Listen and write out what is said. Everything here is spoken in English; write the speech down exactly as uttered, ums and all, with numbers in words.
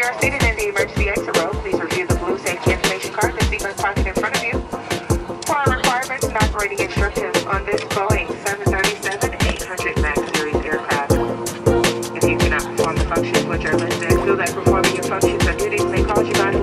are seated in the emergency exit row, please review the blue safety information card and seatbelt pocket in front of you. For our requirements and operating instructions on this Boeing seven thirty-seven eight hundred MAX series aircraft. If you cannot perform the functions which are listed, feel that performing your functions or duties may cause you not